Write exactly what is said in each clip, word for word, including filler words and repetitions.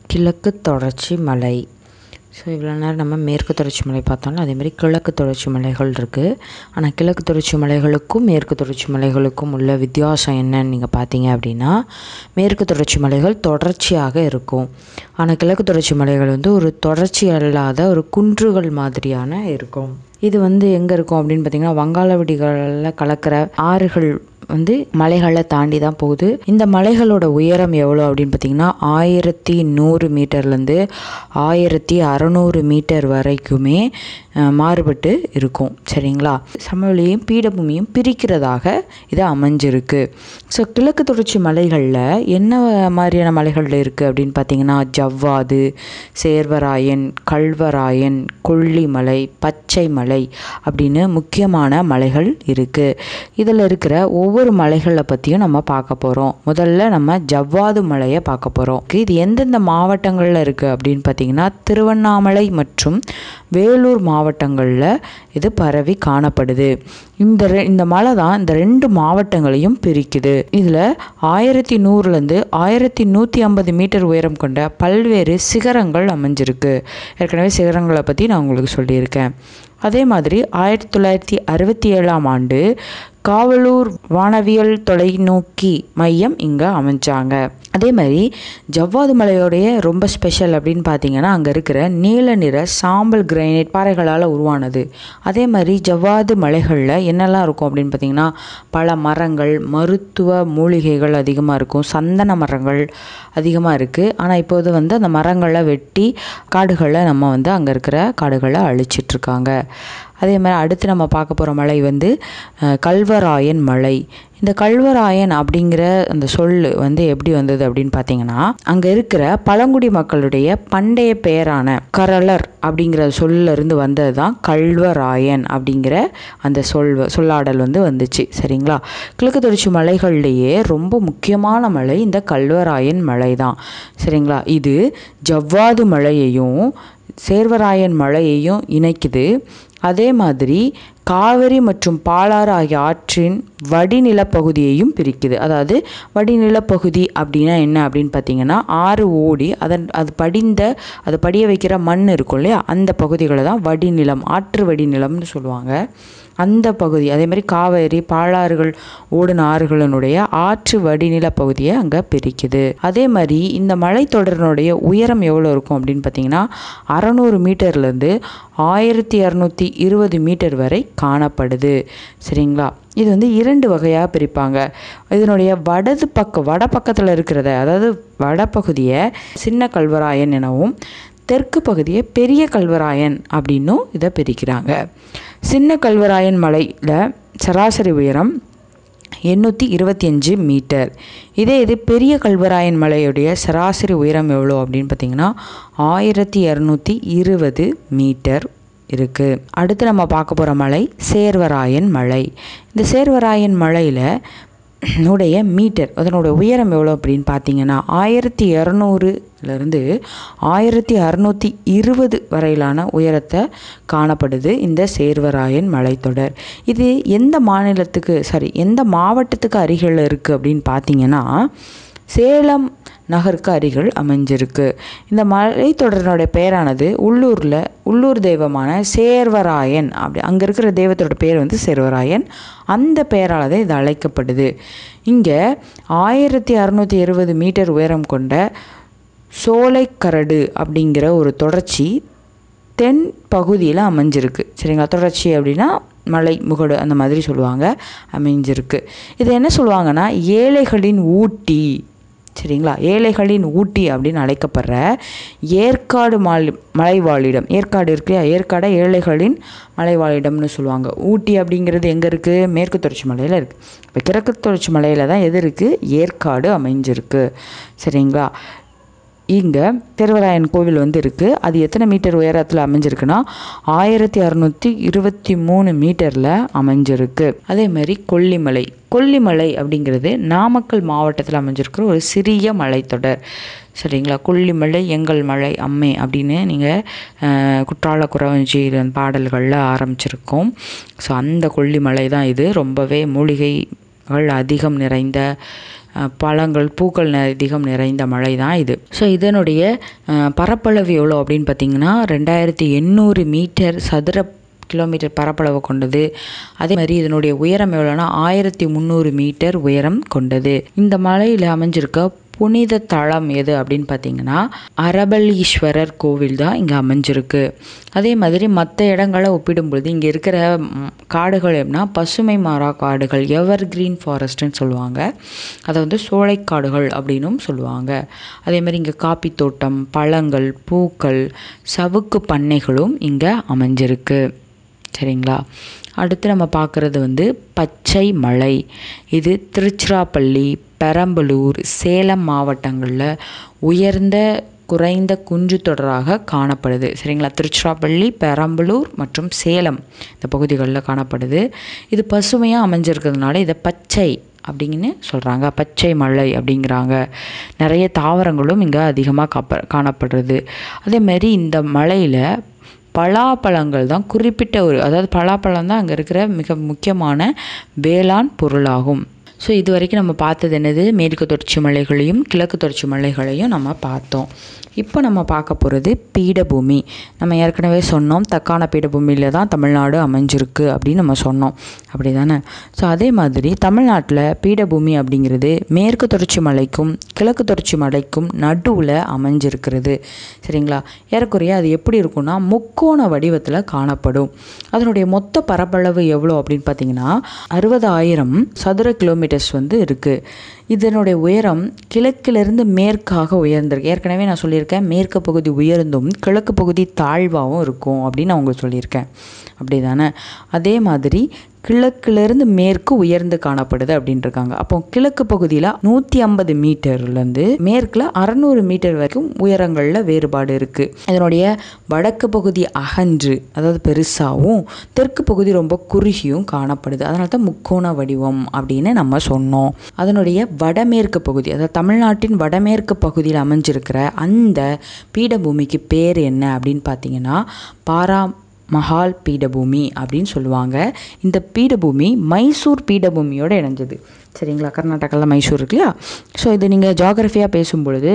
கிழக்கு தொடர்ச்சி மலை. ஸோ இவ்வளோ நேரம் நம்ம மேற்கு தொடர்ச்சி மலை பார்த்தோம்னா அதேமாதிரி கிழக்கு தொடர்ச்சி மலைகள் இருக்குது. ஆனால் கிழக்கு தொடர்ச்சி மலைகளுக்கும் மேற்கு தொடர்ச்சி மலைகளுக்கும் உள்ள வித்தியாசம் என்னன்னு நீங்கள் பார்த்தீங்க அப்படின்னா, மேற்கு தொடர்ச்சி மலைகள் தொடர்ச்சியாக இருக்கும். ஆனால் கிழக்கு தொடர்ச்சி மலைகள் வந்து ஒரு தொடர்ச்சி அல்லாத ஒரு குன்றுகள் மாதிரியான இருக்கும். இது வந்து எங்கே இருக்கும் அப்படின்னு பார்த்திங்கன்னா, வங்காள விடிகளில் கலக்கிற ஆறுகள் வந்து மலைகளை தாண்டி தான் போகுது. இந்த மலைகளோட உயரம் எவ்வளோ அப்படின்னு பார்த்திங்கன்னா, ஆயிரத்தி நூறு மீட்டர்லேருந்து ஆயிரத்தி அறநூறு மீட்டர் வரைக்குமே மாறுபட்டு இருக்கும். சரிங்களா? சமவெளியும் பீடபூமியும் பிரிக்கிறதாக இது அமைஞ்சிருக்கு. ஸோ கிழக்கு தொடர்ச்சி மலைகளில் என்ன மாதிரியான மலைகள் இருக்குது அப்படின்னு பார்த்திங்கன்னா, ஜவ்வாது, சேர்வராயன், கல்வராயன், கொல்லிமலை, பச்சை மலை அப்படின்னு முக்கியமான மலைகள் இருக்குது. இதில் இருக்கிற ஒவ்வொரு மலைகளை பற்றியும் நம்ம பார்க்க போகிறோம். முதல்ல நம்ம ஜவ்வாது மலையை பார்க்க போகிறோம். இது எந்தெந்த மாவட்டங்களில் இருக்குது அப்படின்னு பார்த்திங்கன்னா, திருவண்ணாமலை மற்றும் வேலூர் மாவட்டங்களில் இது பரவி காணப்படுது. இந்த ரெ இந்த மலை தான் இந்த ரெண்டு மாவட்டங்களையும் பிரிக்குது. இதில் ஆயிரத்தி நூறுலேருந்து ஆயிரத்தி நூற்றி ஐம்பது மீட்டர் உயரம் கொண்ட பல்வேறு சிகரங்கள் அமைஞ்சிருக்கு. ஏற்கனவே சிகரங்களை பற்றி நான் உங்களுக்கு சொல்லியிருக்கேன். அதே மாதிரி ஆயிரத்தி தொள்ளாயிரத்தி அறுபத்தி ஏழாம் ஆண்டு காவலூர் வானவியல் தொலைநோக்கி மையம் இங்கே அமைஞ்சாங்க. அதே மாதிரி ஜவ்வாது மலையோடைய ரொம்ப ஸ்பெஷல் அப்படின்னு பார்த்தீங்கன்னா, அங்கே இருக்கிற நீல நிற சாம்பல் கிரைனைட் பாறைகளால் உருவானது. அதே மாதிரி ஜவ்வாது மலைகளில் என்னெல்லாம் இருக்கும் அப்படின்னு பார்த்தீங்கன்னா, பல மரங்கள், மருத்துவ மூலிகைகள் அதிகமாக இருக்கும், சந்தன மரங்கள் அதிகமாக இருக்குது. ஆனால் இப்போது வந்து அந்த மரங்களை வெட்டி காடுகளை நம்ம வந்து அங்கே இருக்கிற காடுகளை அழிச்சிட்ருக்காங்க. அதே மாதிரி அடுத்து நம்ம பார்க்க போகிற மலை வந்து கல்வராயன் மலை. இந்த கல்வராயன் அப்படிங்கிற அந்த சொல் வந்து எப்படி வந்தது அப்படின்னு பார்த்தீங்கன்னா, அங்கே இருக்கிற பழங்குடி மக்களுடைய பண்டைய பெயரான கரலர் அப்படிங்கிற சொல்லிருந்து வந்தது தான் கல்வராயன் அப்படிங்கிற அந்த சொல் சொல்லாடல் வந்து வந்துச்சு. சரிங்களா? கிழக்கு தொடர்ச்சி மலைகள்லேயே ரொம்ப முக்கியமான மலை இந்த கல்வராயன் மலை தான். சரிங்களா? இது ஜவ்வாது மலையையும் சேர்வராயன் மலையையும் இணைக்குது. அதே மாதிரி காவிரி மற்றும் பாலாறு ஆகிய ஆற்றின் வடிநிலப்பகுதியையும் பிரிக்குது. அதாவது வடிநிலப்பகுதி அப்படின்னா என்ன அப்படின்னு பார்த்தீங்கன்னா, ஆறு ஓடி அதன் அது படிந்த அது படிய வைக்கிற மண் இருக்கும் இல்லையா, அந்த பகுதிகளை தான் வடிநிலம், ஆற்று வடிநிலம்னு சொல்லுவாங்க. அந்த பகுதி அதே மாதிரி காவேரி பாலாறுகள் ஓடுன ஆறுகளினுடைய ஆற்று வடிநில பகுதியை அங்கே பிரிக்குது. அதே மாதிரி இந்த மலைத்தொடரினுடைய உயரம் எவ்வளோ இருக்கும் அப்படின்னு பார்த்தீங்கன்னா, அறநூறு மீட்டர்லேருந்து ஆயிரத்தி இரநூத்தி இருபது மீட்டர் வரை காணப்படுது. சரிங்களா? இது வந்து இரண்டு வகையாக பிரிப்பாங்க. இதனுடைய வடது பக்கம் வட பக்கத்தில் இருக்கிறத, அதாவது வடப்பகுதியை சின்ன கல்வராயன் எனவும், தெற்கு பகுதியை பெரிய கல்வராயன் அப்படின்னும் இதை பிரிக்கிறாங்க. சின்ன கல்வராயன் மலையில் சராசரி உயரம் எண்ணூற்றி இருபத்தி அஞ்சு மீட்டர். இதே இது பெரிய கல்வராயன் மலையுடைய சராசரி உயரம் எவ்வளோ அப்படின்னு பார்த்திங்கன்னா, ஆயிரத்தி இரநூத்தி இருபது மீட்டர் இருக்குது. அடுத்து நம்ம பார்க்க போகிற மலை சேர்வராயன் மலை. இந்த சேர்வராயன் மலையில் உடைய மீட்டர் அதனோட உயரம் எவ்வளோ அப்படின்னு பார்த்தீங்கன்னா, ஆயிரத்தி இரநூறுலேருந்து ஆயிரத்தி அறநூற்றி இருபது வரையிலான உயரத்தை காணப்படுது இந்த சேர்வராயன் மலைத்தொடர். இது எந்த மாநிலத்துக்கு சாரி எந்த மாவட்டத்துக்கு அருகில் இருக்குது அப்படின்னு பார்த்தீங்கன்னா, சேலம் நகருக்கு அருகில் அமைஞ்சிருக்கு. இந்த மலைத்தொடரினுடைய பெயரானது உள்ளூரில் உள்ளூர் தெய்வமான சேர்வராயன், அப்படி அங்கே இருக்கிற தெய்வத்தோட பேர் வந்து சேர்வராயன். அந்த பெயரால் தான் இது அழைக்கப்படுது. இங்கே ஆயிரத்தி அறநூற்றி இருபது மீட்டர் உயரம் கொண்ட சோலைக்கரடு அப்படிங்கிற ஒரு தொடர்ச்சி தென் பகுதியில் அமைஞ்சிருக்கு. சரிங்களா? தொடர்ச்சி அப்படின்னா மலை முகடு அந்த மாதிரி சொல்லுவாங்க, அமைஞ்சிருக்கு. இது என்ன சொல்லுவாங்கன்னா, ஏழைகளின் ஊட்டி. சரிங்களா? ஏழைகளின் ஊட்டி அப்படின்னு அழைக்கப்படுற ஏற்காடு மால் மலைவாழிடம். ஏற்காடு இருக்கு இல்லையா, ஏற்காடை ஏழைகளின் மலைவாழிடம்னு சொல்லுவாங்க. ஊட்டி அப்படிங்கிறது எங்கே இருக்குது? மேற்கு தொடர்ச்சி மலையில் இருக்குது. இப்போ கிழக்கு தொடர்ச்சி மலையில் தான் எது இருக்குது? ஏற்காடு அமைஞ்சிருக்கு. சரிங்களா? இங்கே சேர்வராயன் கோவில் வந்து இருக்குது. அது எத்தனை மீட்டர் உயரத்தில் அமைஞ்சிருக்குன்னா, ஆயிரத்தி அறநூற்றி இருபத்தி மூணு மீட்டரில் அமைஞ்சிருக்கு. அதே மாதிரி கொல்லிமலை. கொல்லிமலை அப்படிங்கிறது நாமக்கல் மாவட்டத்தில் அமைஞ்சிருக்கிற ஒரு சிறிய மலைத்தொடர். சரிங்களா? கொல்லிமலை எங்கள் மலை அம்மே அப்படின்னு நீங்கள் குற்றால குறவஞ்சி பாடல்களில் ஆரம்பிச்சிருக்கோம். ஸோ அந்த கொல்லிமலை தான் இது. ரொம்பவே மூலிகைகள் அதிகம் நிறைந்த பழங்கள் பூக்கள் அதிகம் நிறைந்த மலை தான் இது. ஸோ இதனுடைய பரப்பளவு எவ்வளோ அப்படின்னு பார்த்திங்கன்னா ரெண்டாயிரத்தி எண்ணூறு மீட்டர் சதுர கிலோமீட்டர் பரப்பளவு கொண்டது. அதே மாதிரி இதனுடைய உயரம் எவ்வளோனா ஆயிரத்தி முந்நூறு மீட்டர் உயரம் கொண்டது. இந்த மலையில் அமைஞ்சிருக்க புனித தளம் எது அப்படின்னு பார்த்தீங்கன்னா அரபலீஸ்வரர் கோவில் தான் இங்கே அமைஞ்சிருக்கு. அதே மாதிரி மற்ற இடங்களை ஒப்பிடும்பொழுது இங்கே இருக்கிற காடுகள் எப்படின்னா பசுமை மாறா காடுகள், எவர் கிரீன் ஃபாரஸ்ட்னு சொல்லுவாங்க. அதை வந்து சோலைக்காடுகள் அப்படின்னும் சொல்லுவாங்க. அதே மாதிரி இங்கே காப்பி தோட்டம், பழங்கள், பூக்கள், சவுக்கு பண்ணைகளும் இங்கே அமைஞ்சிருக்கு. சரிங்களா. அடுத்து நம்ம பார்க்குறது வந்து பச்சை மலை. இது திருச்சிராப்பள்ளி, பெரம்பலூர், சேலம் மாவட்டங்களில் உயர்ந்த குறைந்த குன்று தொடராக காணப்படுது. சரிங்களா. திருச்சிராப்பள்ளி, பெரம்பலூர் மற்றும் சேலம் இந்த பகுதிகளில் காணப்படுது. இது பசுமையாக அமைஞ்சிருக்கிறதுனால இதை பச்சை அப்படிங்கன்னு சொல்கிறாங்க, பச்சை மலை அப்படிங்கிறாங்க. நிறைய தாவரங்களும் இங்கே அதிகமாக காப்ப காணப்படுறது. அதேமாதிரி இந்த மலையில் பலாப்பழங்கள் தான் குறிப்பிட்ட ஒரு, அதாவது பலாப்பழம் தான் அங்கே இருக்கிற மிக முக்கியமான வேளாண் பொருளாகும். ஸோ இது வரைக்கும் நம்ம பார்த்தது என்னது, மேற்கு தொடர்ச்சி மலைகளையும் கிழக்கு தொடர்ச்சி மலைகளையும் நம்ம பார்த்தோம். இப்போ நம்ம பார்க்க போகிறது பீடபூமி. நம்ம ஏற்கனவே சொன்னோம் தக்கான பீடபூமியில் தான் தமிழ்நாடு அமைஞ்சிருக்கு அப்படின்னு நம்ம சொன்னோம், அப்படி தானே. ஸோ அதே மாதிரி தமிழ்நாட்டில் பீடபூமி அப்படிங்கிறது மேற்கு தொடர்ச்சி மலைக்கும் கிழக்கு தொடர்ச்சி மலைக்கும் நடுவில் அமைஞ்சிருக்கிறது. சரிங்களா. ஏறக்குறைய அது எப்படி இருக்குன்னா முக்கோண வடிவத்தில் காணப்படும். அதனுடைய மொத்த பரப்பளவு எவ்வளோ அப்படின்னு பார்த்தீங்கன்னா அறுபதாயிரம் சதுர கிலோமீட்டர்ஸ் வந்து இருக்குது. இதனுடைய உயரம் கிழக்கிலிருந்து மேற்காக உயர்ந்திருக்கு. ஏற்கனவே நான் சொல்லியிருக்கேன் மேற்கு பகுதி உயர்ந்தும் கிழக்கு பகுதி தாழ்வாகவும் இருக்கும் அப்படின்னு நான் உங்களுக்கு சொல்லியிருக்கேன், அப்படி தானே. அதே மாதிரி கிழக்கிலிருந்து மேற்கு உயர்ந்து காணப்படுது அப்படின்ட்டுருக்காங்க. அப்போ கிழக்கு பகுதியில் நூற்றி ஐம்பது மீட்டர்லேருந்து மேற்கில் அறநூறு மீட்டர் வரைக்கும் உயரங்களில் வேறுபாடு இருக்குது. இதனுடைய வடக்கு பகுதி அகன்று, அதாவது பெருசாகவும், தெற்கு பகுதி ரொம்ப குறுகியும் காணப்படுது. அதனால தான் முக்கோண வடிவம் அப்படின்னு நம்ம சொன்னோம். அதனுடைய வடமேற்கு பகுதி, அதாவது தமிழ்நாட்டின் வடமேற்கு பகுதியில் அமைஞ்சிருக்கிற அந்த பீடபூமிக்கு பேர் என்ன அப்படின்னு பார்த்தீங்கன்னா பாரா மஹால் பீடபூமி அப்படின்னு சொல்லுவாங்க. இந்த பீடபூமி மைசூர் பீடபூமியோடு இணைஞ்சது. சரிங்களா. கர்நாடகாவில் மைசூர் இருக்கு இல்லையா. ஸோ இது நீங்கள் ஜாகிரஃபியாக பேசும்பொழுது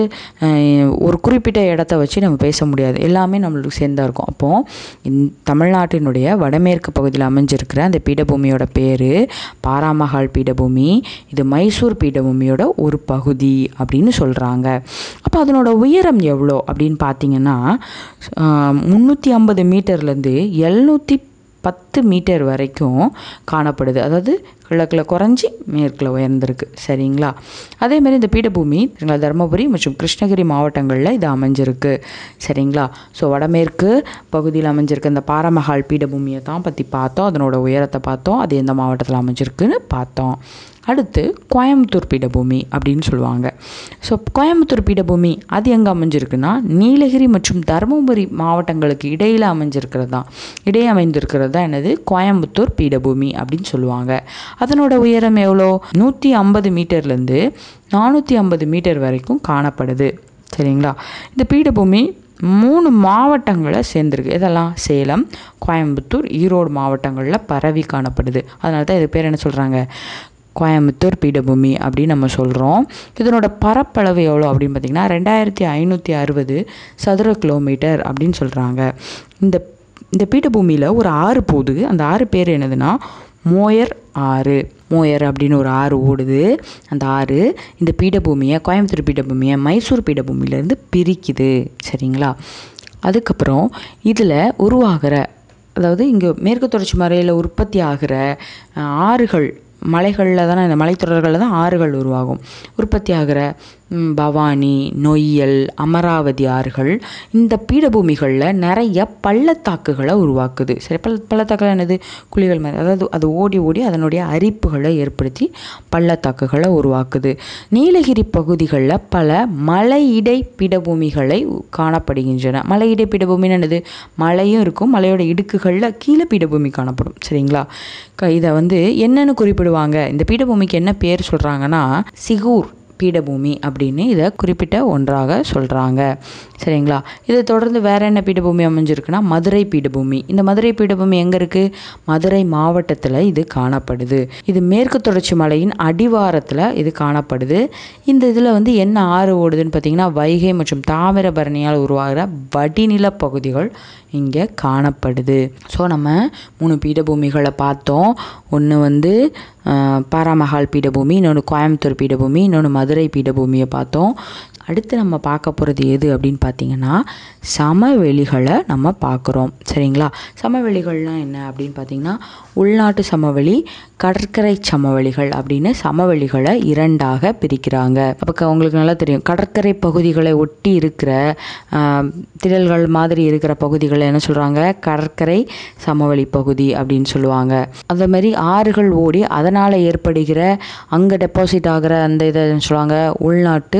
ஒரு குறிப்பிட்ட இடத்த வச்சு நம்ம பேச முடியாது, எல்லாமே நம்மளுக்கு சேர்ந்தா இருக்கும். அப்போது இந் தமிழ்நாட்டினுடைய வடமேற்கு பகுதியில் அமைஞ்சிருக்கிற அந்த பீடபூமியோட பேர் பாராமஹால் பீடபூமி. இது மைசூர் பீடபூமியோட ஒரு பகுதி அப்படின்னு சொல்கிறாங்க. அப்போ அதனோட உயரம் எவ்வளோ அப்படின்னு பார்த்தீங்கன்னா முந்நூற்றி ஐம்பது மீட்டர்லேருந்து எழுநூற்றி பத்து மீட்டர் வரைக்கும் காணப்படுது. அதாவது கிழக்கில் குறைஞ்சி மேற்கில் உயர்ந்திருக்கு. சரிங்களா. அதேமாதிரி இந்த பீடபூமி தருமபுரி மற்றும் கிருஷ்ணகிரி மாவட்டங்களில் இது அமைஞ்சிருக்கு. சரிங்களா. ஸோ வடமேற்கு பகுதியில் அமைஞ்சிருக்கு இந்த பாரமஹால் பீடபூமியை தான் பற்றி பார்த்தோம், அதனோட உயரத்தை பார்த்தோம், அது எந்த மாவட்டத்தில் அமைஞ்சிருக்குன்னு பார்த்தோம். அடுத்து கோயம்புத்தூர் பீடபூமி அப்படின்னு சொல்லுவாங்க. ஸோ கோயம்புத்தூர் பீடபூமி அது எங்கே அமைஞ்சிருக்குன்னா நீலகிரி மற்றும் தருமபுரி மாவட்டங்களுக்கு இடையில் அமைஞ்சிருக்கிறது தான் இடையே அமைந்திருக்கிறது தான் என்னது கோயம்புத்தூர் பீடபூமி அப்படின்னு சொல்லுவாங்க. அதனோட உயரம் எவ்வளோ, நூற்றி ஐம்பது மீட்டர்லேருந்து நானூற்றி ஐம்பது மீட்டர் வரைக்கும் காணப்படுது. சரிங்களா. இந்த பீடபூமி மூணு மாவட்டங்களை சேர்ந்துருக்கு. இதெல்லாம் சேலம், கோயம்புத்தூர், ஈரோடு மாவட்டங்களில் பரவி காணப்படுது. அதனால தான் இது பேர் என்ன சொல்கிறாங்க, கோயம்புத்தூர் பீடபூமி அப்படின்னு நம்ம சொல்கிறோம். இதனோட பரப்பளவு எவ்வளோ அப்படின்னு பார்த்திங்கன்னா ரெண்டாயிரத்தி ஐநூற்றி அறுபது சதுர கிலோமீட்டர் அப்படின்னு சொல்கிறாங்க. இந்த இந்த பீடபூமியில் ஒரு ஆறு போகுது. அந்த ஆறு பேர் என்னதுன்னா மோயர் ஆறு. மோயர் அப்படின்னு ஒரு ஆறு ஓடுது. அந்த ஆறு இந்த பீடபூமியை, கோயம்புத்தூர் பீடபூமியை மைசூர் பீடபூமியிலேருந்து பிரிக்குது. சரிங்களா. அதுக்கப்புறம் இதில் உருவாகிற, அதாவது இங்கே மேற்கு தொடர்ச்சி மலையில் உற்பத்தி ஆகிற ஆறுகள், மலைகளில் தானே, இந்த மலைத்தொடர்களில் தான் ஆறுகள் உருவாகும். உற்பத்தி ஆகிற பவானி, நொய்யல், அமராவதி ஆறுகள் இந்த பீடபூமிகளில் நிறைய பள்ளத்தாக்குகளை உருவாக்குது. சரி, பள்ள பள்ளத்தாக்குகள் என்னது, குழிகள் மாதிரி, அதாவது அது ஓடி ஓடி அதனுடைய அரிப்புகளை ஏற்படுத்தி பள்ளத்தாக்குகளை உருவாக்குது. நீலகிரி பகுதிகளில் பல மலையிடை பீடபூமிகளை காணப்படுகின்றன. மலையிடை பீடபூமின்னு என்னது, மலையும் இருக்கும், மலையோட இடுக்குகளில் கீழே பீடபூமி காணப்படும். சரிங்களா. இதை வந்து என்னென்னு குறிப்பிடுவாங்க, இந்த பீடபூமிக்கு என்ன பேர் சொல்கிறாங்கன்னா சிகூர் பீடபூமி அப்படின்னு இதை குறிப்பிட்ட ஒன்றாக சொல்கிறாங்க. சரிங்களா? இதை தொடர்ந்து வேறு என்ன பீடபூமி அமைஞ்சிருக்குன்னா மதுரை பீடபூமி. இந்த மதுரை பீடபூமி எங்கே இருக்குது? மதுரை மாவட்டத்தில் இது காணப்படுது. இது மேற்கு தொடர்ச்சி மலையின் அடிவாரத்தில் இது காணப்படுது. இந்த இதில் வந்து என்ன ஆறு ஓடுதுன்னு பார்த்திங்கன்னா வைகை மற்றும் தாமிரபரணியால் உருவாகிற வடிநில பகுதிகள் இங்கே காணப்படுது. ஸோ நம்ம மூணு பீடபூமிகளை பார்த்தோம். ஒன்று வந்து பாராமஹால் பீடபூமி, இன்னொன்று கோயம்புத்தூர் பீடபூமி, இன்னொன்று மதுரை பீடபூமியை பார்த்தோம். அடுத்து நம்ம பார்க்க போகிறது எது அப்படின்னு பார்த்திங்கன்னா சமவெளிகளை நம்ம பார்க்குறோம். சரிங்களா? சமவெளிகள்லாம் என்ன அப்படின்னு பார்த்திங்கன்னா உள்நாட்டு சமவெளி, கடற்கரை சமவெளிகள் அப்படின்னு சமவெளிகளை இரண்டாக பிரிக்கிறாங்க. அப்போ உங்களுக்கு நல்லா தெரியும், கடற்கரை பகுதிகளை ஒட்டி இருக்கிற திடல்கள் மாதிரி இருக்கிற பகுதிகளை என்ன சொல்கிறாங்க? கடற்கரை சமவெளி பகுதி அப்படின்னு சொல்லுவாங்க. அதே மாதிரி ஆறுகள் ஓடி அதனால் ஏற்படுகிற அங்கே டெபாசிட் ஆகிற அந்த இதை சொல்லுவாங்க உள்நாட்டு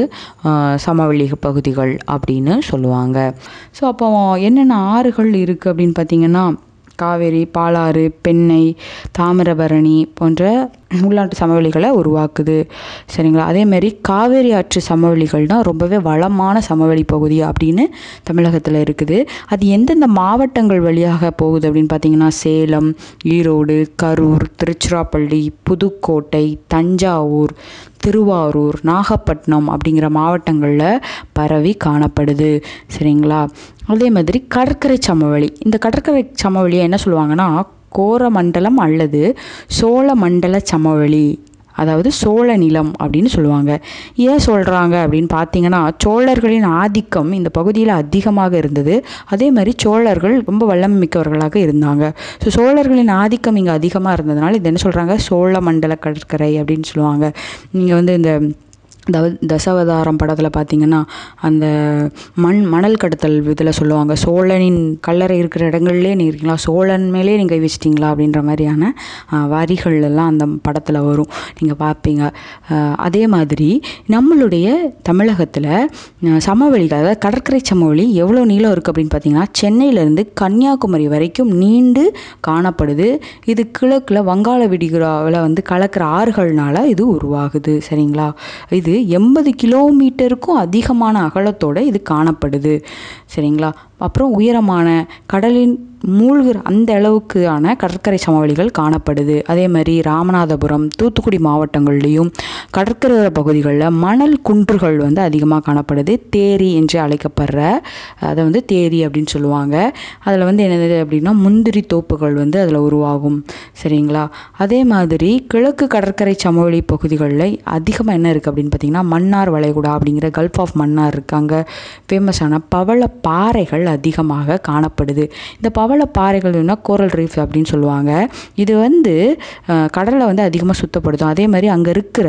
சமவெளி பகுதிகள் அப்படின்னு சொல்லுவாங்க. ஸோ அப்போ என்னென்ன ஆறுகள் இருக்குது அப்படின்னு பார்த்திங்கன்னா காவேரி, பாலாறு, பெண்ணை, தாமிரபரணி போன்ற உள்நாட்டு சமவெளிகளை உருவாக்குது. சரிங்களா? அதேமாரி காவேரி ஆற்று சமவெளிகள் தான் ரொம்பவே வளமான சமவெளி பகுதி அப்படின்னு தமிழகத்தில் இருக்குது. அது எந்தெந்த மாவட்டங்கள் வழியாக போகுது அப்படின்னு பார்த்திங்கன்னா சேலம், ஈரோடு, கரூர், திருச்சிராப்பள்ளி, புதுக்கோட்டை, தஞ்சாவூர், திருவாரூர், நாகப்பட்டினம் அப்படிங்கிற மாவட்டங்களில் பரவி காணப்படுது. சரிங்களா? அதே மாதிரி கடற்கரை சமவெளி. இந்த கடற்கரை சமவெளியை என்ன சொல்லுவாங்கன்னா கோரமண்டலம் அல்லது சோழமண்டல சமவெளி, அதாவது சோழ நிலம் அப்படின்னு சொல்லுவாங்க. ஏன் சொல்கிறாங்க அப்படின்னு பார்த்தீங்கன்னா சோழர்களின் ஆதிக்கம் இந்த பகுதியில் அதிகமாக இருந்தது. அதே மாதிரி சோழர்கள் ரொம்ப வல்லமை மிக்கவர்களாக இருந்தாங்க. ஸோ சோழர்களின் ஆதிக்கம் இங்கே அதிகமாக இருந்ததுனால இது என்ன சொல்கிறாங்க சோழமண்டல கடற்கரை அப்படின்னு சொல்லுவாங்க. நீங்கள் வந்து இந்த அதாவது தசாவதாரம் படத்தில் பார்த்திங்கன்னா அந்த மண் மணல் கடத்தல் இதில் சொல்லுவாங்க சோழனின் கல்லறை இருக்கிற இடங்கள்லேயே நீங்களா சோழன் மேலே நீங்கள் கை வச்சிட்டிங்களா அப்படின்ற மாதிரியான வரிகள் எல்லாம் அந்த படத்தில் வரும், நீங்கள் பார்ப்பீங்க. அதே மாதிரி நம்மளுடைய தமிழகத்தில் சமவெளிகள், அதாவது கடற்கரை சமவெளி எவ்வளோ நீளம் இருக்குது அப்படின்னு பார்த்திங்கன்னா சென்னையிலேருந்து கன்னியாகுமரி வரைக்கும் நீண்டு காணப்படுது. இது கிழக்கில் வங்காள விரிகுடாவில் வந்து கலக்கிற ஆறுகள்னால இது உருவாகுது. சரிங்களா? இது எண்பது கிலோமீட்டருக்கும் அதிகமான அகலத்தோடு இது காணப்படுது. சரிங்களா? அப்புறம் உயரமான கடலின் மூழ்கிற அந்த அளவுக்கான கடற்கரை சமவெளிகள் காணப்படுது. அதே மாதிரி ராமநாதபுரம், தூத்துக்குடி மாவட்டங்கள்லேயும் கடற்கரை பகுதிகளில் மணல் குன்றுகள் வந்து அதிகமாக காணப்படுது. தேரி என்று அழைக்கப்படுற அதை வந்து தேரி அப்படின்னு சொல்லுவாங்க. அதில் வந்து என்னது அப்படின்னா முந்திரி தோப்புகள் வந்து அதில் உருவாகும். சரிங்களா? அதே மாதிரி கிழக்கு கடற்கரை சமவெளி பகுதிகளில் அதிகமாக என்ன இருக்குது அப்படின்னு பார்த்திங்கன்னா மன்னார் வளைகுடா அப்படிங்கிற கல்ஃப் ஆஃப் மன்னார் இருக்காங்க. ஃபேமஸான பவள பாறைகள் அதிகமாக காணப்படுது. இந்த பவள பாறைகள்னா கோரல் ரீஃப் அப்படின்னு சொல்லுவாங்க. இது வந்து கடலை வந்து அதிகமாக சுத்தப்படுத்தும். அதே மாதிரி அங்கே இருக்கிற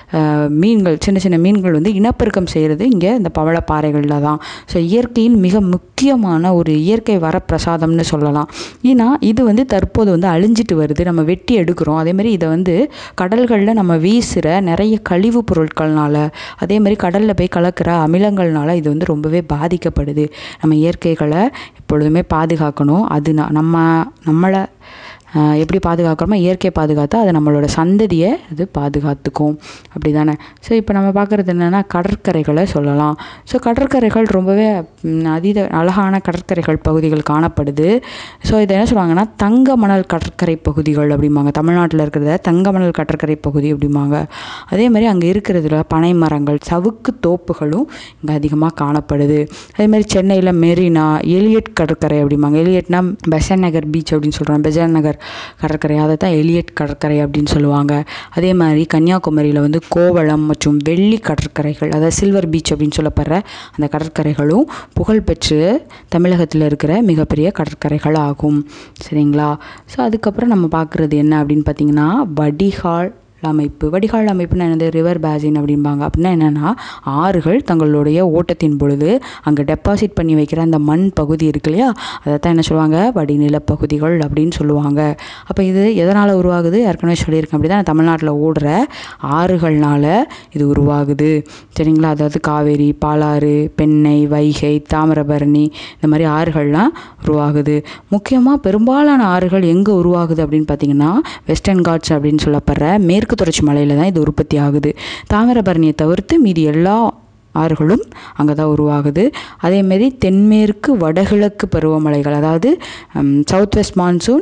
மீன்கள், சின்ன சின்ன மீன்கள் வந்து இனப்பெருக்கம் செய்கிறது இங்கே இந்த பவள பாறைகளில் தான். ஸோ இயற்கையின் மிக முக்கியமான ஒரு இயற்கை வரப்பிரசாதம்னு சொல்லலாம். ஏன்னா இது வந்து தற்போது வந்து அழிஞ்சிட்டு வருது, நம்ம வெட்டி எடுக்கிறோம். அதேமாதிரி இதை வந்து கடல்களில் நம்ம வீசுகிற நிறைய கழிவு பொருட்கள்னால, அதே மாதிரி கடலில் போய் கலக்கிற அமிலங்கள்னால இது வந்து ரொம்பவே பாதிக்கப்படுது. நம்ம இயற்கைகளை எப்பொழுதுமே பாதுகாக்கணும். அது நம்ம நம்மளை எப்படி பாதுகாக்கிறோமோ இயற்கையை பாதுகாத்தா அது நம்மளோட சந்ததியை அது பாதுகாத்துக்கும். அப்படி தானே? ஸோ இப்போ நம்ம பார்க்குறது என்னென்னா கடற்கரைகளை சொல்லலாம். ஸோ கடற்கரைகள் ரொம்பவே அதீத அழகான கடற்கரைகள் பகுதிகள் காணப்படுது. ஸோ இதை என்ன சொல்லுவாங்கன்னா தங்க மணல் கடற்கரை பகுதிகள் அப்படிம்பாங்க. தமிழ்நாட்டில் இருக்கிறத தங்க மணல் கடற்கரை பகுதி அப்படிம்பாங்க. அதே மாதிரி அங்கே இருக்கிறதுல பனை மரங்கள், சவுக்கு தோப்புகளும் இங்கே அதிகமாக காணப்படுது. அதே மாதிரி சென்னையில் மெரினா, எலியட் கடற்கரை அப்படிம்பாங்க. எலியட்னா பெசன் நகர் பீச் அப்படின்னு சொல்கிறாங்க. பெசன் நகர் கடற்கரை, அதை தான் எலியட் கடற்கரை அப்படின்னு சொல்லுவாங்க. அதே மாதிரி கன்னியாகுமரியில் வந்து கோவளம் மற்றும் வெள்ளி கடற்கரைகள், அதாவது சில்வர் பீச் அப்படின்னு சொல்லப்படுற அந்த கடற்கரைகளும் புகழ்பெற்று தமிழகத்தில் இருக்கிற மிகப்பெரிய கடற்கரைகள் ஆகும். சரிங்களா? ஸோ அதுக்கப்புறம் நம்ம பார்க்குறது என்ன அப்படின்னு பார்த்திங்கன்னா வடிகால் அமைப்பு. வடிகால் அமைப்புன்னா என்னது? ரிவர் பேசின் அப்படிம்பாங்க. அப்படின்னா என்னென்னா ஆறுகள் தங்களுடைய ஓட்டத்தின் பொழுது அங்கே டெபாசிட் பண்ணி வைக்கிற அந்த மண் பகுதி இருக்கு இல்லையா, அதை தான் என்ன சொல்லுவாங்க வடிநில பகுதிகள் அப்படின்னு சொல்லுவாங்க. அப்போ இது எதனால் உருவாகுது? ஏற்கனவே சொல்லியிருக்கேன். அப்படி தான் தமிழ்நாட்டில் ஓடுற ஆறுகள்னால இது உருவாகுது. சரிங்களா? அதாவது காவேரி, பாலாறு, பெண்ணை, வைகை, தாமிரபரணி இந்த மாதிரி ஆறுகள்லாம் உருவாகுது. முக்கியமாக பெரும்பாலான ஆறுகள் எங்கே உருவாகுது அப்படின்னு பார்த்திங்கன்னா வெஸ்டர்ன் காட்ஸ் அப்படின்னு சொல்லப்படுற மேற்கு மேற்கு தொடர்ச்சி மலையில் தான் இது உற்பத்தி ஆகுது. தாமிரபரணியை தவிர்த்து மீதி எல்லா ஆறுகளும் அங்கே தான் உருவாகுது. அதேமாரி தென்மேற்கு வடகிழக்கு பருவமழைகள், அதாவது south west monsoon,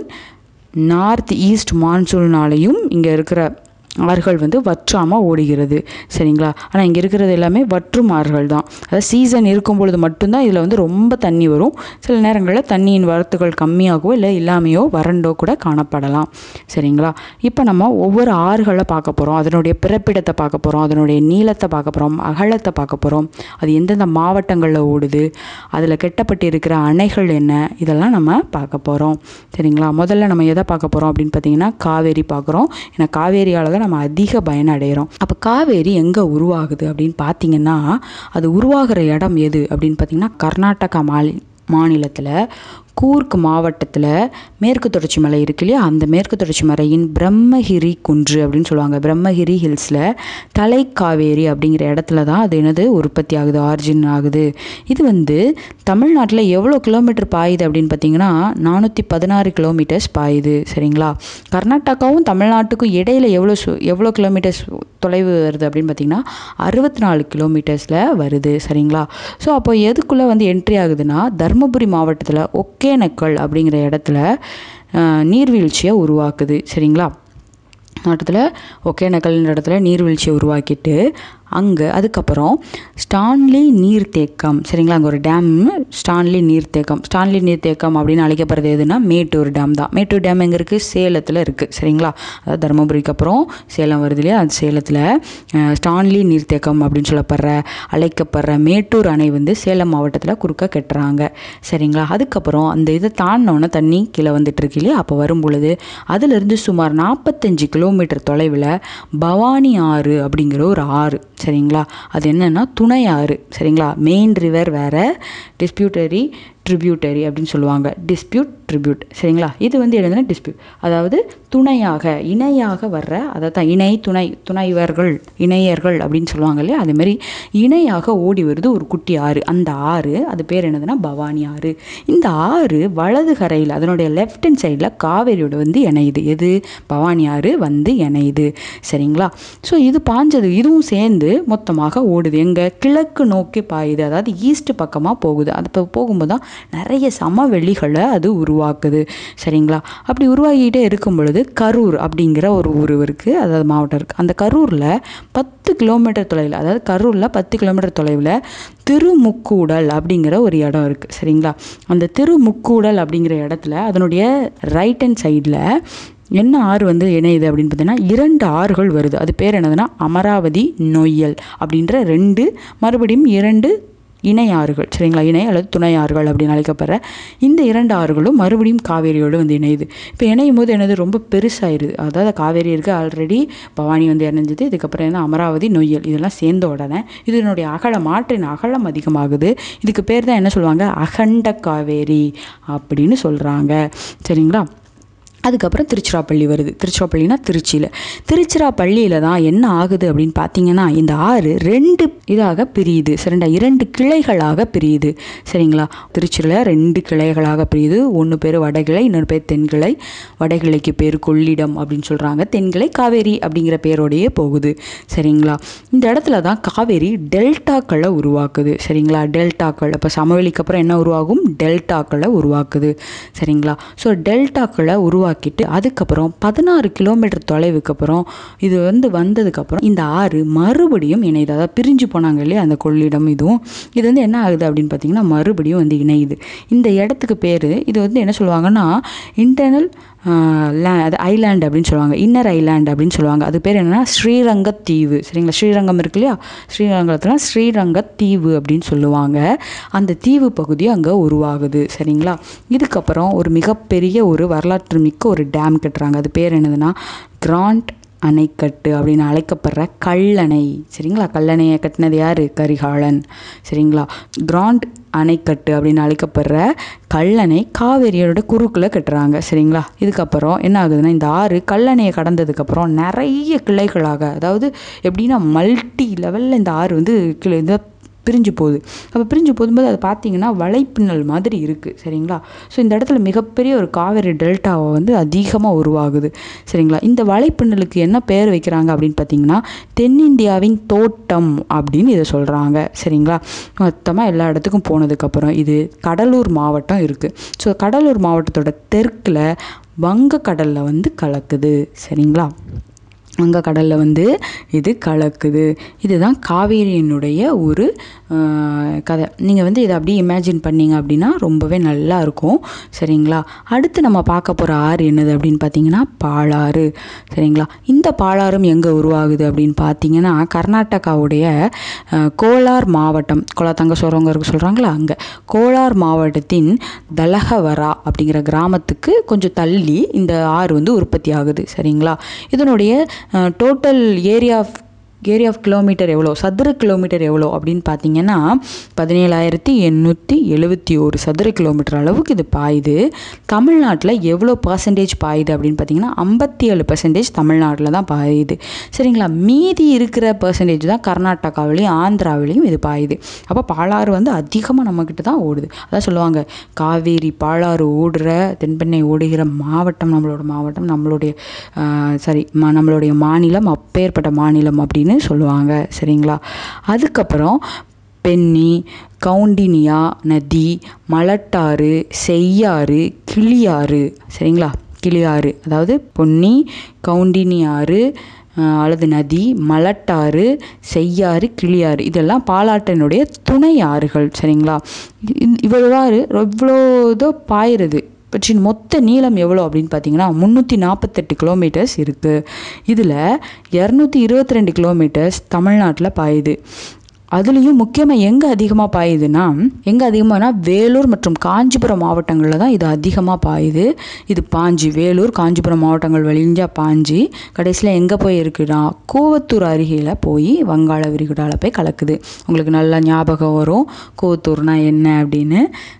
north east மான்சூன்னாலையும் இங்கே இருக்கிற ஆறுகள் வந்து வற்றாமல் ஓடுகிறது. சரிங்களா? ஆனால் இங்கே இருக்கிறது எல்லாமே வற்றும் ஆறுகள் தான். அதாவது சீசன் இருக்கும் பொழுது மட்டும்தான் இதில் வந்து ரொம்ப தண்ணி வரும். சில நேரங்களில் தண்ணியின் வரத்துகள் கம்மியாகவோ இல்லை இல்லாமையோ வறண்டோ கூட காணப்படலாம். சரிங்களா? இப்போ நம்ம ஒவ்வொரு ஆறுகளை பார்க்க போகிறோம், அதனுடைய பிறப்பிடத்தை பார்க்க போகிறோம், அதனுடைய நீளத்தை பார்க்க போகிறோம், அகலத்தை பார்க்க போகிறோம், அது எந்தெந்த மாவட்டங்களில் ஓடுது, அதில் கெட்டப்பட்டு இருக்கிற அணைகள் என்ன, இதெல்லாம் நம்ம பார்க்க போகிறோம். சரிங்களா? முதல்ல நம்ம எதை பார்க்க போகிறோம் அப்படின்னு பார்த்தீங்கன்னா காவேரி பார்க்குறோம். ஏன்னா காவேரியால் தான் நம்ம அதிக பயனடைகிறோம். அப்போ காவேரி எங்கே உருவாகுது அப்படின்னு பார்த்தீங்கன்னா, அது உருவாகிற இடம் எது அப்படின்னு பார்த்தீங்கன்னா கர்நாடகா மாநில மாநிலத்தில் கூர்க் மாவட்டத்தில் மேற்கு தொடர்ச்சி மலை இருக்கு இல்லையா, அந்த மேற்கு தொடர்ச்சி மலையின் பிரம்மகிரி குன்று அப்படின்னு சொல்லுவாங்க. பிரம்மகிரி ஹில்ஸில் தலைக்காவேரி அப்படிங்கிற இடத்துல தான் அது என்னது உற்பத்தி ஆகுது, ஆரிஜின் ஆகுது. இது வந்து தமிழ்நாட்டில் எவ்வளோ கிலோமீட்டர் பாயுது அப்படின்னு பார்த்தீங்கன்னா நானூற்றி பதினாறு கிலோமீட்டர்ஸ் பாயுது. சரிங்களா? கர்நாடகாவும் தமிழ்நாட்டுக்கும் இடையில் எவ்வளோ எவ்வளோ கிலோமீட்டர்ஸ் தொலைவு வருது அப்படின்னு பார்த்தீங்கன்னா அறுபத்தி நாலு கிலோமீட்டர்ஸில் வருது. சரிங்களா? ஸோ அப்போ எதுக்குள்ளே வந்து என்ட்ரி ஆகுதுன்னா தருமபுரி மாவட்டத்தில் ஒகேனக்கல் அப்படிங்கிற இடத்துல நீர்வீழ்ச்சியை உருவாக்குது. சரிங்களா? மாவட்டத்தில் ஒகேனக்கல்ன்ற இடத்துல நீர்வீழ்ச்சியை உருவாக்கிட்டு அங்கே அதுக்கப்புறம் ஸ்டான்லி நீர்த்தேக்கம். சரிங்களா? அங்கே ஒரு டேம் ஸ்டான்லி நீர்த்தேக்கம். ஸ்டான்லி நீர்த்தேக்கம் அப்படின்னு அழைக்கப்படுறது எதுனா மேட்டூர் டேம் தான். மேட்டூர் டேம் எங்கே இருக்குது? சேலத்தில் இருக்குது. சரிங்களா? அதாவது தருமபுரிக்கு அப்புறம் சேலம் வருது இல்லையா, அது சேலத்தில் ஸ்டான்லி நீர்த்தேக்கம் அப்படின்னு சொல்லப்படுற அழைக்கப்படுற மேட்டூர் அணை வந்து சேலம் மாவட்டத்தில் குறுக்க கட்டுறாங்க. சரிங்களா? அதுக்கப்புறம் அந்த இதை தாண்டினோன்னே தண்ணி கீழே வந்துட்டு இருக்கு இல்லையா, அப்போ வரும் பொழுது அதிலிருந்து சுமார் நாற்பத்தஞ்சு கிலோமீட்டர் தொலைவில் பவானி ஆறு அப்படிங்கிற ஒரு ஆறு. சரிங்களா? அது என்னன்னா துணை ஆறு. சரிங்களா? மெயின் ரிவர் வேற, டிஸ்பியூட்டரி ட்ரிபியூட்டரி அப்படின்னு சொல்லுவாங்க. Dispute tribute. சரிங்களா? இது வந்து என்னதுன்னா டிஸ்பியூட், அதாவது துணையாக இணையாக வர்ற, அதை தான் இணை துணை துணைவர்கள் இணையர்கள் அப்படின்னு சொல்லுவாங்க இல்லையா, அதுமாரி இணையாக ஓடி வருது ஒரு குட்டி ஆறு. அந்த ஆறு அது பேர் என்னதுன்னா பவானி ஆறு. இந்த ஆறு வலது கரையில் அதனுடைய லெஃப்ட் ஹேண்ட் சைடில் காவேரியோட வந்து இணையுது. எது? பவானி ஆறு வந்து இணையுது. சரிங்களா? ஸோ இது பாஞ்சது இதுவும் சேர்ந்து மொத்தமாக ஓடுது. எங்கே? கிழக்கு நோக்கி பாயுது, அதாவது ஈஸ்ட் பக்கமாக போகுது. அது இப்போ போகும்போது தான் நிறைய சமவெளிகளை அது உருவாக்குது. சரிங்களா? அப்படி உருவாகிட்டே இருக்கும் பொழுது கரூர் அப்படிங்கிற ஒரு ஊர் இருக்குது, அதாவது மாவட்டம் இருக்குது. அந்த கரூரில் பத்து கிலோமீட்டர் தொலைவில், அதாவது கரூரில் பத்து கிலோமீட்டர் தொலைவில் திருமுக்கூடல் அப்படிங்கிற ஒரு இடம் இருக்குது. சரிங்களா? அந்த திருமுக்கூடல் அப்படிங்கிற இடத்துல அதனுடைய ரைட் ஹேண்ட் சைடில் என்ன ஆறு வந்து இணையுது அப்படின்னு பார்த்தீங்கன்னா இரண்டு ஆறுகள் வருது. அது பேர் என்னதுன்னா அமராவதி, நொய்யல் அப்படின்ற ரெண்டு மறுபடியும் இரண்டு இணை ஆறுகள். சரிங்களா? இணை அல்லது துணை ஆறுகள் அப்படின்னு அழைக்கப்படுற இந்த இரண்டு ஆறுகளும் மறுபடியும் காவேரியோடு வந்து இணையுது. இப்போ இணையும் போது என்னது ரொம்ப பெருசாயிருது. அதாவது காவேரி இருக்குது, ஆல்ரெடி பவானி வந்து இணைஞ்சது, இதுக்கப்புறம் என்ன அமராவதி, நொய்யல் இதெல்லாம் சேர்ந்த உடனே இதனுடைய அகலம் ஆற்றின் அகலம் அதிகமாகுது. இதுக்கு பேர் தான் என்ன சொல்லுவாங்க? அகண்ட காவேரி அப்படின்னு சொல்கிறாங்க. சரிங்களா? அதுக்கப்புறம் திருச்சிராப்பள்ளி வருது. திருச்சிராப்பள்ளினா திருச்சியில். திருச்சிராப்பள்ளியில் தான் என்ன ஆகுது அப்படின்னு பார்த்தீங்கன்னா இந்த ஆறு ரெண்டு இதாக பிரியுது. சரிங்களா? இரண்டு கிளைகளாக பிரியுது. சரிங்களா? திருச்சியில் ரெண்டு கிளைகளாக பிரியுது. ஒன்று பேர் வடகிளை, இன்னொரு பேர் தென்கிளை. வடகிளைக்கு பேர் கொள்ளிடம் அப்படின்னு சொல்கிறாங்க, தென்கிளை காவேரி அப்படிங்கிற பேரோடையே போகுது. சரிங்களா? இந்த இடத்துல தான் காவேரி டெல்டாக்களை உருவாக்குது. சரிங்களா? டெல்டாக்கள் இப்போ சமவெளிக்கு அப்புறம் என்ன உருவாகும்? டெல்டாக்களை உருவாக்குது. சரிங்களா? ஸோ டெல்டாக்களை உருவாக்கி அதுக்கப்புறம் பதினாறு கிலோமீட்டர் தொலைவுக்கு அப்புறம் இது வந்து வந்ததுக்கப்புறம் இந்த ஆறு மறுபடியும் இணையுது. அதாவது பிரிஞ்சு போனாங்க இல்லையா அந்த கொள்ளிடம், இதுவும் இது வந்து என்ன ஆகுது அப்படின்னு பார்த்தீங்கன்னா மறுபடியும் வந்து இணையுது. இந்த இடத்துக்கு பேர் இது வந்து என்ன சொல்லுவாங்கன்னா இன்டர்னல் லே அது ஐலாண்ட் அப்படின்னு சொல்லுவாங்க, இன்னர் ஐலாண்ட் அப்படின்னு சொல்லுவாங்க. அது பேர் என்னென்னா ஸ்ரீரங்கத்தீவு. சரிங்களா? ஸ்ரீரங்கம் இருக்கு இல்லையா, ஸ்ரீரங்கத்தில் ஸ்ரீரங்கத்தீவு அப்படின்னு சொல்லுவாங்க. அந்த தீவு பகுதி அங்கே உருவாகுது. சரிங்களா? இதுக்கப்புறம் ஒரு மிகப்பெரிய ஒரு வரலாற்று மிக்க ஒரு டேம் கட்டுறாங்க. அது பேர் என்னதுன்னா கிராண்ட் அணைக்கட்டு அப்படின்னு அழைக்கப்படுற கல்லணை. சரிங்களா? கல்லணையை கட்டினது யார்? கரிகாலன். சரிங்களா? கிராண்ட் அணைக்கட்டு அப்படின்னு அழைக்கப்படுற கல்லணை காவேரியோட குறுக்கில் கட்டுறாங்க. சரிங்களா? இதுக்கப்புறம் என்ன ஆகுதுன்னா இந்த ஆறு கல்லணையை கடந்ததுக்கப்புறம் நிறைய கிளைகளாக, அதாவது எப்படின்னா மல்டி லெவலில் இந்த ஆறு வந்து கிளை இந்த பிரிஞ்சு போகுது. அப்போ பிரிஞ்சு போகும்போது அது பார்த்திங்கன்னா வலைப்பின்னல் மாதிரி இருக்குது சரிங்களா. ஸோ இந்த இடத்துல மிகப்பெரிய ஒரு காவேரி டெல்டாவை வந்து அதிகமாக உருவாகுது சரிங்களா. இந்த வலைப்பின்னலுக்கு என்ன பேர் வைக்கிறாங்க அப்படின்னு பார்த்திங்கன்னா தென்னிந்தியாவின் தோட்டம் அப்படின்னு இதை சொல்கிறாங்க சரிங்களா. மொத்தமாக எல்லா இடத்துக்கும் போனதுக்கப்புறம் இது கடலூர் மாவட்டம் இருக்குது. ஸோ கடலூர் மாவட்டத்தோட தெற்கில் வங்கக்கடலில் வந்து கலக்குது சரிங்களா. வங்கக்கடலில் வந்து இது கலக்குது. இதுதான் காவேரியினுடைய ஒரு கதை. நீங்கள் வந்து இதை அப்படியே இமேஜின் பண்ணிங்க அப்படின்னா ரொம்பவே நல்லா இருக்கும் சரிங்களா. அடுத்து நம்ம பார்க்க போகிற ஆறு என்னது அப்படின்னு பார்த்தீங்கன்னா பாலாறு சரிங்களா. இந்த பாலாறும் எங்கே உருவாகுது அப்படின்னு பார்த்தீங்கன்னா கர்நாடகாவுடைய கோலார் மாவட்டம், கோலாத்தங்க சோரங்க சொல்கிறாங்களா, அங்கே கோலார் மாவட்டத்தின் தலகவரா அப்படிங்கிற கிராமத்துக்கு கொஞ்சம் தள்ளி இந்த ஆறு வந்து உற்பத்தி ஆகுது சரிங்களா. இதனுடைய total area of area of kilometre எவ்வளோ, சதுர கிலோமீட்டர் எவ்வளோ அப்படின்னு பார்த்தீங்கன்னா பதினேழாயிரத்தி எண்ணூற்றி எழுபத்தி ஒரு சதுர கிலோமீட்டர் அளவுக்கு இது பாயுது. தமிழ்நாட்டில் எவ்வளோ பர்சன்டேஜ் பாயுது அப்படின்னு பார்த்தீங்கன்னா ஐம்பத்தி ஏழு பர்சன்டேஜ் தமிழ்நாட்டில் தான் பாயுது சரிங்களா. மீதி இருக்கிற பர்சன்டேஜ் தான் கர்நாடகாவிலையும் ஆந்திராவிலையும் இது பாயுது. அப்போ பாலாறு வந்து அதிகமாக நம்மக்கிட்ட தான் ஓடுது. அதான் சொல்லுவாங்க காவேரி பாலாறு ஓடுற தென்பெண்ணை ஓடுகிற மாவட்டம் நம்மளோட மாவட்டம் நம்மளுடைய சாரி நம்மளுடைய மாநிலம் அப்பேற்பட்ட மாநிலம் அப்படின்னு சொல்லுவாங்க சரிங்களா. அதுக்கப்புறம் பென்னி, கவுண்டினியா நதி, மலட்டாறு, செய்யாறு, கிளியாறு சரிங்களா. கிளியாறு அதாவது பொன்னி, கவுண்டினியாறு அல்லது நதி, மலட்டாறு, செய்யாறு, கிளியாறு இதெல்லாம் பாலாற்றினுடைய துணை ஆறுகள் சரிங்களா. இவ்வளவாறு எவ்வளோ இதோ பாயிறது பற்றின் மொத்த நீளம் எவ்வளோ அப்படின்னு பார்த்தீங்கன்னா முந்நூற்றி நாற்பத்தெட்டு கிலோமீட்டர்ஸ் இருக்குது. இதில் இரநூத்தி இருபத்தி ரெண்டு கிலோமீட்டர்ஸ் தமிழ்நாட்டில் பாயுது. அதுலேயும் முக்கியமாக எங்கே அதிகமாக பாயுதுன்னா எங்கே அதிகமாகனா வேலூர் மற்றும் காஞ்சிபுரம் மாவட்டங்களில் தான் இது அதிகமாக பாயுது. இது பாஞ்சி வேலூர் காஞ்சிபுரம் மாவட்டங்கள் வழிஞ்சால் பாஞ்சி கடைசியில் எங்கே போய் இருக்குன்னா கூவத்தூர் அருகில் போய் வங்காள விரிகுடாவில் போய் கலக்குது. உங்களுக்கு நல்லா ஞாபகம் வரும் கூவத்தூர்னா என்ன அப்படின்னு.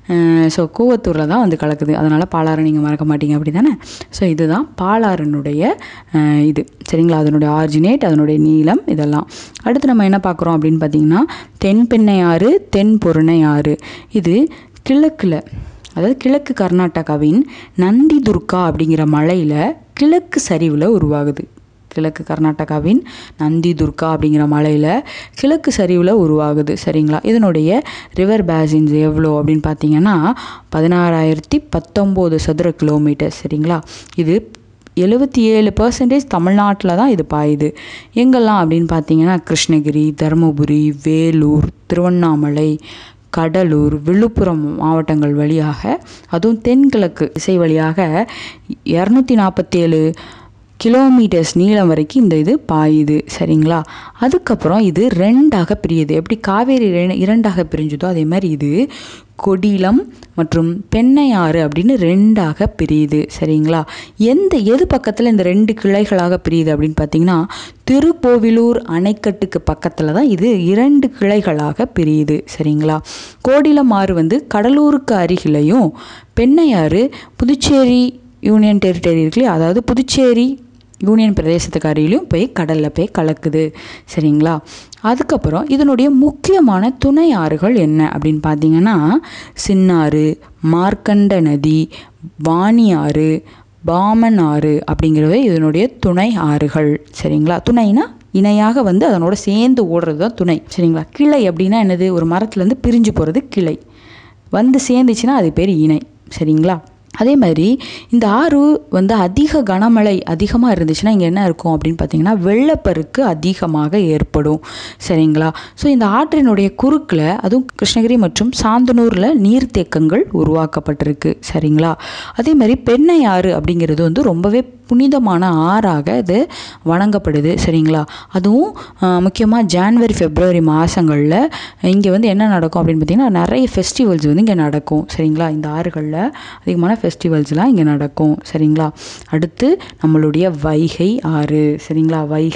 ஸோ கூவத்தூரில் தான் வந்து கலக்குது. அதனால் பாலாறு நீங்கள் மறக்க மாட்டீங்க அப்படி தானே. ஸோ இதுதான் பாலாறினுடைய இது சரிங்களா. அதனுடைய ஆரிஜினேட், அதனுடைய நீளம் இதெல்லாம். அடுத்து நம்ம என்ன பார்க்குறோம் அப்படின்னு பார்த்தீங்கன்னா தென்பெண்ணை ஆறு, தென்பொருணை ஆறு. இது கிழக்கில் அதாவது கிழக்கு கர்நாடகாவின் நந்தி துர்கா அப்படிங்கிற மலையில் கிழக்கு சரிவில் உருவாகுது. கிழக்கு கர்நாடகாவின் நந்தி துர்கா அப்படிங்கிற மலையில் கிழக்கு சரிவில் உருவாகுது சரிங்களா. இதனுடைய ரிவர் பேசின்ஸ் எவ்வளோ அப்படின்னு பார்த்தீங்கன்னா பதினாறாயிரத்தி பத்தொம்போது சதுர கிலோமீட்டர் சரிங்களா. இது எழுபத்தி ஏழு பர்சன்டேஜ் தமிழ்நாட்டில் தான் இது பாயுது. எங்கெல்லாம் அப்படின்னு பார்த்தீங்கன்னா கிருஷ்ணகிரி, தருமபுரி, வேலூர், திருவண்ணாமலை, கடலூர், விழுப்புரம் மாவட்டங்கள் வழியாக அதுவும் தென்கிழக்கு திசை வழியாக இரநூத்தி நாற்பத்தி ஏழு கிலோமீட்டர்ஸ் நீளம் வரைக்கும் இந்த இது பாயுது சரிங்களா. அதுக்கப்புறம் இது ரெண்டாக பிரியுது. எப்படி காவேரி இரண்டாக பிரிஞ்சுதோ அதே மாதிரி இது கொடிலம் மற்றும் பெண்ணையாறு அப்படின்னு ரெண்டாக பிரியுது சரிங்களா. எந்த எது பக்கத்தில் இந்த ரெண்டு கிளைகளாக பிரியுது அப்படின்னு பார்த்தீங்கன்னா திருக்கோவிலூர் அணைக்கட்டுக்கு பக்கத்தில் தான் இது இரண்டு கிளைகளாக பிரியுது சரிங்களா. கோடிலம் ஆறு வந்து கடலூருக்கு அருகிலையும் பெண்ணையாறு புதுச்சேரி யூனியன் டெரிட்டரி இருக்குல்லையே அதாவது புதுச்சேரி யூனியன் பிரதேசத்துக்கு அருகிலும் போய் கடலில் போய் கலக்குது சரிங்களா. அதுக்கப்புறம் இதனுடைய முக்கியமான துணை ஆறுகள் என்ன அப்படின்னு பார்த்தீங்கன்னா சின்னாறு, மார்க்கண்ட நதி, வாணி ஆறு, பாமன் ஆறு அப்படிங்கிறவை இதனுடைய துணை ஆறுகள் சரிங்களா. துணைனா இணையாக வந்து அதனோட சேர்ந்து ஓடுறது தான் துணை சரிங்களா. கிளை அப்படின்னா என்னது, ஒரு மரத்துலேருந்து பிரிஞ்சு போகிறது கிளை, வந்து சேர்ந்துச்சுன்னா அது பேர் இணை சரிங்களா. அதே மாதிரி இந்த ஆறு வந்து அதிக கனமழை அதிகமாக இருந்துச்சுன்னா இங்கே என்ன இருக்கும் அப்படின்னு பார்த்தீங்கன்னா வெள்ளப்பெருக்கு அதிகமாக ஏற்படும் சரிங்களா. ஸோ இந்த ஆற்றினுடைய குறுக்கில் அதுவும் கிருஷ்ணகிரி மற்றும் சாந்தனூரில் நீர்த்தேக்கங்கள் உருவாக்கப்பட்டிருக்கு சரிங்களா. அதே மாதிரி பெண்ணை ஆறு அப்படிங்கிறது வந்து ரொம்பவே புனிதமான ஆறாக இது வணங்கப்படுது சரிங்களா. அதுவும் முக்கியமாக ஜான்வரி பிப்ரவரி மாதங்களில் இங்கே வந்து என்ன நடக்கும் அப்படின்னு பார்த்திங்கன்னா நிறைய ஃபெஸ்டிவல்ஸ் வந்து இங்கே நடக்கும் சரிங்களா. இந்த ஆறுகளில் அதிகமான ஃபெஸ்டிவல்ஸ்லாம் இங்கே நடக்கும் சரிங்களா. அடுத்து நம்மளுடைய வைகை ஆறு சரிங்களா. வைகை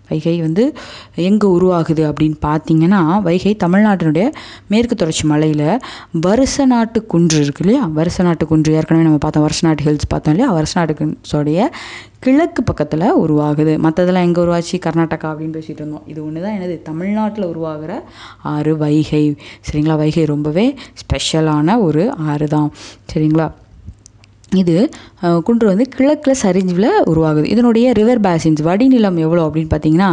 வைகை வந்து எங்கே உருவாகுது அப்படின்னு பார்த்தீங்கன்னா, வைகை தமிழ்நாட்டினுடைய மேற்கு தொடர்ச்சி மலையில் வருச நாட்டு குன்று இருக்கு இல்லையா, வருச நாட்டு குன்று ஏற்கனவே நம்ம பார்த்தோம், வருச நாட்டு ஹில்ஸ் பார்த்தோம் இல்லையா, வருச நாட்டு குன்ஸோடைய கிழக்கு பக்கத்தில் உருவாகுது. மற்றதெல்லாம் எங்கே உருவாச்சு, கர்நாடகா அப்படின்னு பேசிகிட்டு இருந்தோம். இது ஒன்று தான் என்னது, தமிழ்நாட்டில் உருவாகிற ஆறு வைகை. சரிங்களா, வைகை ரொம்பவே ஸ்பெஷலான ஒரு ஆறு தான். சரிங்களா, இது குன்று வந்து கிழக்கில் சரிஞ்சில் உருவாகுது. இதனுடைய ரிவர் பேசின்ஸ் வடிநிலம் எவ்வளோ அப்படின்னு பார்த்தீங்கன்னா,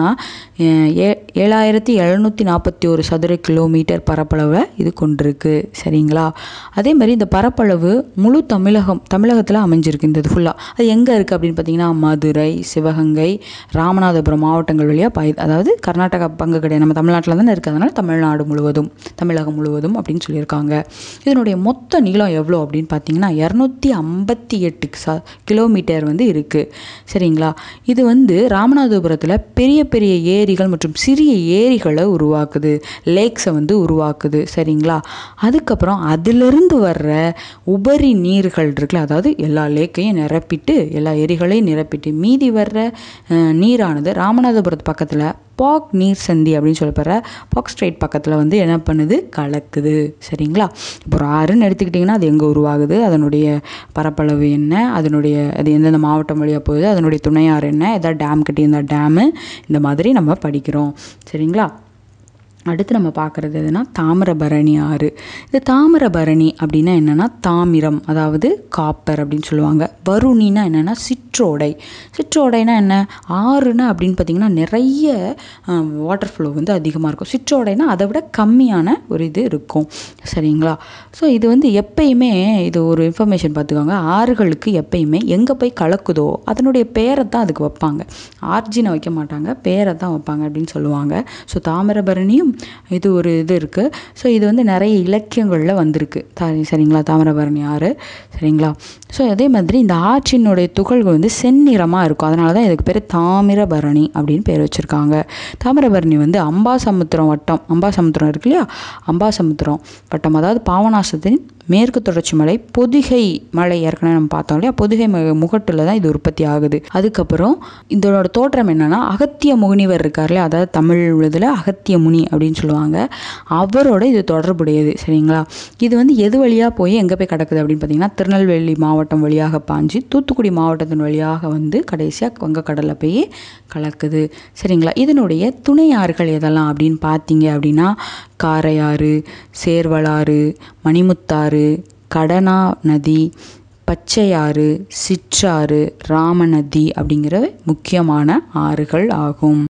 ஏ ஏழாயிரத்தி எழுநூற்றி நாற்பத்தி ஒரு சதுர கிலோமீட்டர் பரப்பளவை இது கொண்டிருக்கு. சரிங்களா, அதே மாதிரி இந்த பரப்பளவு முழு தமிழகம் தமிழகத்தில் அமைஞ்சிருக்கு. இந்த இது ஃபுல்லாக அது எங்கே இருக்குது அப்படின்னு பார்த்தீங்கன்னா, மதுரை, சிவகங்கை, ராமநாதபுரம் மாவட்டங்கள் வழியாக பாய், அதாவது கர்நாடகா பங்கு கிடையாது, நம்ம தமிழ்நாட்டில் தானே இருக்குது, அதனால் தமிழ்நாடு முழுவதும் தமிழகம் முழுவதும் அப்படின்னு சொல்லியிருக்காங்க. இதனுடைய மொத்த நீளம் எவ்வளோ அப்படின்னு பார்த்தீங்கன்னா, இரநூத்தி ஐம்பத்தி எட்டு ச கிலோமீட்டர் வந்து இருக்குது. சரிங்களா, இது வந்து ராமநாதபுரத்தில் பெரிய பெரிய ஏரிகள் மற்றும் சிறிய ஏரிகளை உருவாக்குது, லேக்ஸை வந்து உருவாக்குது. சரிங்களா, அதுக்கப்புறம் அதிலிருந்து வர்ற உபரி நீர்கள் இருக்குல்ல, அதாவது எல்லா லேக்கையும் நிரப்பிட்டு எல்லா ஏரிகளையும் நிரப்பிட்டு மீதி வர்ற நீரானது ராமநாதபுரத்து பக்கத்தில் பாக் நீர் சந்தி அப்படின்னு சொல்லப்படுற பாக் ஸ்ட்ரைட் பக்கத்தில் வந்து என்ன பண்ணுது, கலக்குது. சரிங்களா, இப்போ ஒரு ஆறுன்னு எடுத்துக்கிட்டிங்கன்னா அது எங்கே உருவாகுது, அதனுடைய பரப்பளவு என்ன, அதனுடைய அது எந்தெந்த மாவட்டம் வழியாக போகுது, அதனுடைய துணையாறு என்ன, எதாவது டேம் கட்டியிருந்தா டேமு, இந்த மாதிரி நம்ம படிக்கிறோம். சரிங்களா, அடுத்து நம்ம பார்க்குறது எதுனா தாமிரபரணி ஆறு. இந்த தாமிரபரணி அப்படின்னா என்னென்னா தாமிரம், அதாவது காப்பர் அப்படின்னு சொல்லுவாங்க. வருணின்னா என்னென்னா சிற்றோடை. சிற்றோடைனா என்ன, ஆறுனா அப்படின்னு பார்த்திங்கன்னா நிறைய வாட்டர் ஃப்ளோ வந்து அதிகமாக இருக்கும். சிற்றோடைனா அதை விட கம்மியான ஒரு இது இருக்கும். சரிங்களா, ஸோ இது வந்து எப்பயுமே இது ஒரு இன்ஃபர்மேஷன் பார்த்துக்கோங்க, ஆறுகளுக்கு எப்பயுமே எங்கே போய் கலக்குதோ அதனுடைய பேரை தான் அதுக்கு வைப்பாங்க, ஆர்ஜினை வைக்க மாட்டாங்க, பேரை தான் வைப்பாங்க அப்படின்னு சொல்லுவாங்க. ஸோ தாமிரபரணியும் இது ஒரு இது இருக்குது. ஸோ இது வந்து நிறைய இலக்கியங்களில் வந்திருக்கு. தா சரிங்களா, தாமிரபரணி ஆறு. சரிங்களா, ஸோ அதே மாதிரி இந்த ஆற்றினுடைய துகள்கள் வந்து செந்நிறமாக இருக்கும், அதனால தான் இதுக்கு பேர் தாமிரபரணி அப்படின்னு பேர் வச்சுருக்காங்க. தாமிரபரணி வந்து அம்பாசமுத்திரம் வட்டம், அம்பாசமுத்திரம் இருக்கு இல்லையா, அம்பாசமுத்திரம் வட்டம், அதாவது பாபநாசத்தின் மேற்கு தொடர்ச்சி மலை பொதிகை மலை ஏற்கனவே நம்ம பார்த்தோம் இல்லையா, பொதிகை முகட்டில் தான் இது உற்பத்தி ஆகுது. அதுக்கப்புறம் இதோட தோற்றம் என்னென்னா, அகத்திய முனிவர் இருக்கார் இல்லையா, அதாவது தமிழ் இதில் அகத்திய முனி அப்படின்னு சொல்லுவாங்க, அவரோட இது தொடர்புடையது. சரிங்களா, இது வந்து எது வழியாக போய் எங்கே போய் கிடக்குது அப்படின்னு பார்த்தீங்கன்னா, திருநெல்வேலி மாவட்டம் வழியாக பாஞ்சு தூத்துக்குடி மாவட்டத்தின் வழியாக வந்து கடைசியாக வங்கக்கடலில் போய் கலக்குது. சரிங்களா, இதனுடைய துணை ஆறுகள் எதெல்லாம் அப்படின்னு பார்த்தீங்க அப்படின்னா, காரையாறு, சேர்வலாறு, மணிமுத்தாறு, கடனா நதி, பச்சையாறு, சிற்றாறு, ராமநதி அப்படிங்கிற முக்கியமான ஆறுகள் ஆகும்.